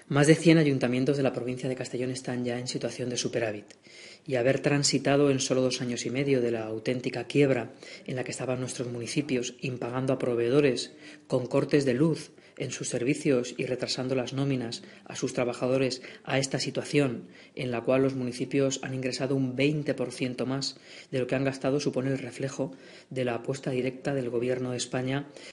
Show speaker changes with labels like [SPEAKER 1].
[SPEAKER 1] Más de 100 ayuntamientos de la provincia de Castellón están ya en situación de superávit y haber transitado en solo 2 años y medio de la auténtica quiebra en la que estaban nuestros municipios, impagando a proveedores con cortes de luz en sus servicios y retrasando las nóminas a sus trabajadores, a esta situación en la cual los municipios han ingresado un 20% más de lo que han gastado, supone el reflejo de la apuesta directa del Gobierno de España